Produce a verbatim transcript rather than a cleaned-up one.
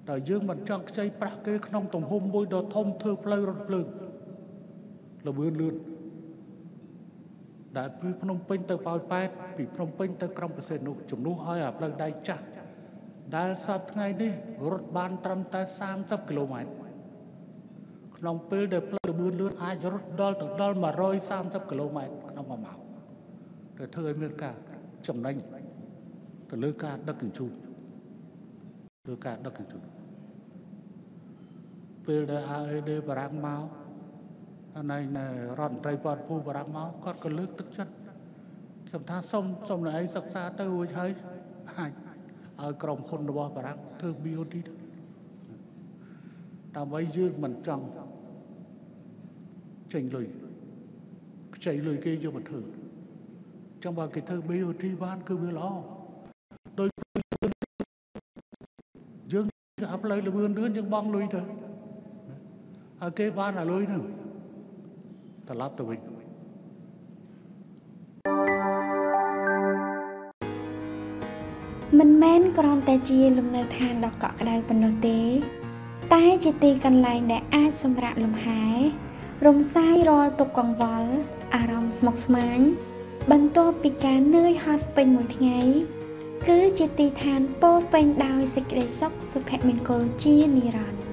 đời dương mình trong xây bạc cái không tổng hôm bôi đồ thông thư plei rốt plei là bươn lươn đạiពីភ្នំពេញទៅប៉ោយប៉ែតពីភ្នំពេញទៅក្រុងប្រសេនុជំនួសឲ្យអាផ្លូវដៃចាស់ដែលសប្តាហ៍ថ្ងៃនេះរត់បានត្រឹមតែសាមសិបគីឡូម៉ែត្រក្នុងពេលដែលផ្លូវលឿនលឿនអាចរត់ដល់ទៅដល់một trăm ba mươiគីឡូម៉ែត្រក្នុងមួយម៉ោងដែលធ្វើឲ្យមានការចំណេញទៅលើការដឹកជញ្ជូនលើការដឹកជញ្ជូនពេលដែល a e d បារាំងមកในរដ្ឋមន្ត្រីព័ត៌មានបារាំងមកគាត់ក៏លើកទឹកចិត្តខ្ញុំថាសូមសូមឲ្យសិក្សាទៅរួចហើយអាចឲ្យក្រុមហ៊ុនរបស់បារាំងធ្វើ B O T ដើម្បីយើងមិនចង់ចេញលុយខ្ចីលុយគេយកមកធ្វើចង់បើគេធ្វើ B O T បានគឺវាល្អដោយយើងអាប់លើលឿនលឿនយើងបងលុយទៅហើយគេបានអាលុយហ្នឹងត្រឡប់ទៅវិញមិនមែនគ្រាន់តែជាលំនៅឋានដ៏កក់ក្ដៅប៉ុណ្ណោះទេតែជាទីកន្លែងដែលអាចសម្រាកលំហែរំសាយរាល់ទុក្ខកង្វល់អារម្មណ៍ស្មុគស្មាញបន្ទាប់ពីការនឿយហត់ពេញមួយថ្ងៃគឺជាទីឋានពោរពេញដោយសេចក្តីសុខសុភមង្គលជានិរន្តរ៍